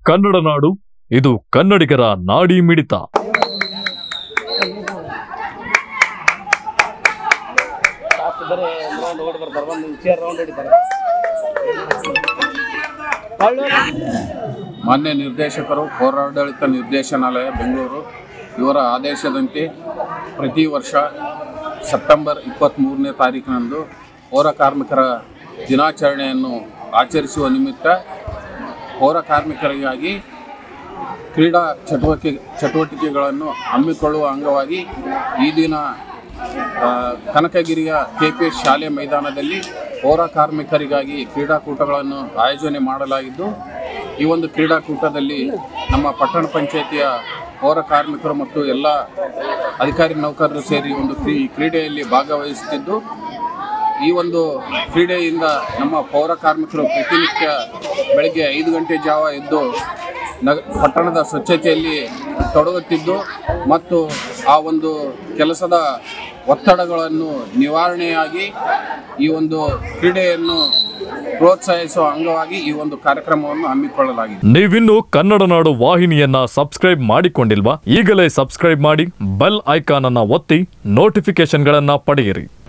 ಕನ್ನಡ ನಾಡು, ಇದು ಕನ್ನಡಿಗರ ನಾಡಿ ಮಿಡಿತ. ಮಾನ್ಯ ನಿರ್ದೇಶಕರು, ಪೌರಾಡಳಿತ ನಿರ್ದೇಶನಾಲಯ ಬೆಂಗಳೂರು ಇವರ ಆದೇಶದಂತೆ ಪ್ರತಿ ವರ್ಷ ಸೆಪ್ಟೆಂಬರ್ 23ನೇ ತಾರೀಕಿನಂದು ಪೌರ ಕಾರ್ಮಿಕರ ದಿನಾಚರಣೆಯನ್ನು ಆಚರಿಸುವ ನಿಮಿತ್ತ ಪೌರ ಕಾರ್ಮಿಕರಿಗಾಗಿ ಕ್ರೀಡಾ ಚಟುವಟಿಕೆಗಳನ್ನು ಹಮ್ಮಿಕೊಳ್ಳುವ ಅಂಗವಾಗಿ ಈ ದಿನ ಕನಕಗಿರಿಯ KPS ಶಾಲೆ ಮೈದಾನದಲ್ಲಿ ಪೌರ ಕಾರ್ಮಿಕರಿಗಾಗಿ ಕ್ರೀಡಾಕೂಟಗಳನ್ನು ಆಯೋಜನೆ ಮಾಡಲಾಗಿದ್ದು, ಈ ಒಂದು ಕ್ರೀಡಾಕೂಟದಲ್ಲಿ ನಮ್ಮ ಪಟ್ಟಣ ಪಂಚಾಯಿತಿಯ ಪೌರ ಕಾರ್ಮಿಕರು ಮತ್ತು ಎಲ್ಲ ಅಧಿಕಾರಿ ನೌಕರರು ಸೇರಿ ಒಂದು ಕ್ರೀಡೆಯಲ್ಲಿ ಭಾಗವಹಿಸುತ್ತಿದ್ದು, ಈ ಒಂದು ಕ್ರೀಡೆಯಿಂದ ನಮ್ಮ ಪೌರ ಕಾರ್ಮಿಕರು ಪ್ರತಿನಿತ್ಯ ಬೆಳಗ್ಗೆ 5 ಗಂಟೆ ಜಾವ ಎದ್ದು ಪಟ್ಟಣದ ಸ್ವಚ್ಛತೆಯಲ್ಲಿ ತೊಡಗುತ್ತಿದ್ದು ಮತ್ತು ಆ ಒಂದು ಕೆಲಸದ ಒತ್ತಡಗಳನ್ನು ನಿವಾರಣೆಯಾಗಿ ಈ ಒಂದು ಕ್ರೀಡೆಯನ್ನು ಪ್ರೋತ್ಸಾಹಿಸುವ ಅಂಗವಾಗಿ ಈ ಒಂದು ಕಾರ್ಯಕ್ರಮವನ್ನು ಹಮ್ಮಿಕೊಳ್ಳಲಾಗಿದೆ. ನೀವಿನ್ನು ಕನ್ನಡ ನಾಡು ವಾಹಿನಿಯನ್ನ ಸಬ್ಸ್ಕ್ರೈಬ್ ಮಾಡಿಕೊಂಡಿಲ್ವಾ? ಈಗಲೇ ಸಬ್ಸ್ಕ್ರೈಬ್ ಮಾಡಿ, ಬೆಲ್ ಐಕಾನ್ ಅನ್ನು ಒತ್ತಿ ನೋಟಿಫಿಕೇಶನ್ಗಳನ್ನ ಪಡೆಯಿರಿ.